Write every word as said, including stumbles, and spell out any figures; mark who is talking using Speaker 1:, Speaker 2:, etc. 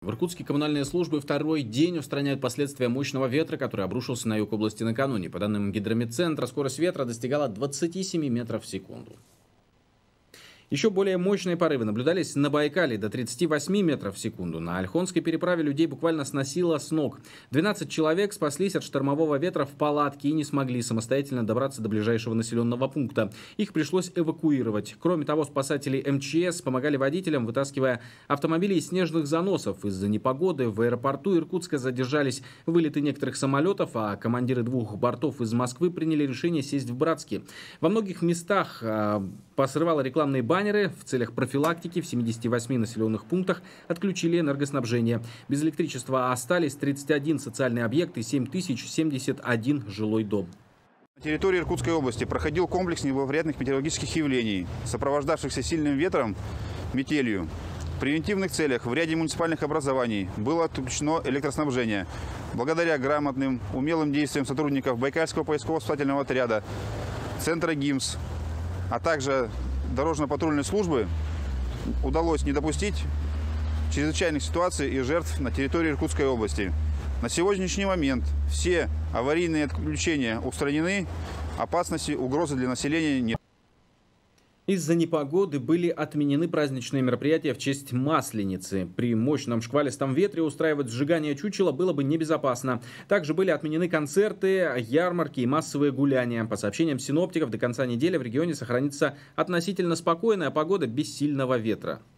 Speaker 1: В Иркутске коммунальные службы второй день устраняют последствия мощного ветра, который обрушился на юг области накануне. По данным гидрометцентра, скорость ветра достигала двадцати семи метров в секунду. Еще более мощные порывы наблюдались на Байкале до тридцати восьми метров в секунду. На Ольхонской переправе людей буквально сносило с ног. двенадцать человек спаслись от штормового ветра в палатке и не смогли самостоятельно добраться до ближайшего населенного пункта. Их пришлось эвакуировать. Кроме того, спасатели эм че эс помогали водителям, вытаскивая автомобили из снежных заносов. Из-за непогоды в аэропорту Иркутска задержались вылеты некоторых самолетов, а командиры двух бортов из Москвы приняли решение сесть в Братске. Во многих местах э, посрывало рекламные баннеры. В целях профилактики в семидесяти восьми населенных пунктах отключили энергоснабжение. Без электричества остались тридцать один социальный объект и семь тысяч семьдесят один жилой дом.
Speaker 2: На территории Иркутской области проходил комплекс неблагоприятных метеорологических явлений, сопровождавшихся сильным ветром, метелью. В превентивных целях в ряде муниципальных образований было отключено электроснабжение. Благодаря грамотным, умелым действиям сотрудников Байкальского поисково-спасательного отряда, центра ГИМС, а также дорожно-патрульной службы удалось не допустить чрезвычайных ситуаций и жертв на территории Иркутской области. На сегодняшний момент все аварийные отключения устранены, опасности, угрозы для населения нет.
Speaker 1: Из-за непогоды были отменены праздничные мероприятия в честь Масленицы. При мощном шквалистом ветре устраивать сжигание чучела было бы небезопасно. Также были отменены концерты, ярмарки и массовые гуляния. По сообщениям синоптиков, до конца недели в регионе сохранится относительно спокойная погода без сильного ветра.